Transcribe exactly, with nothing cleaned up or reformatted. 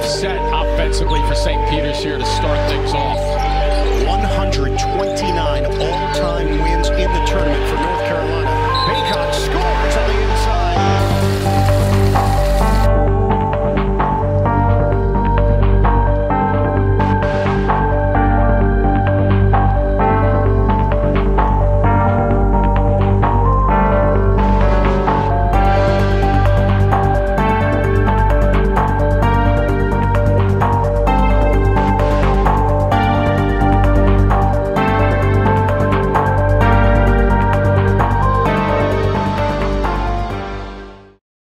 set offensively for Saint Peter's here to start things off. one hundred twenty-nine all-time wins in the tournament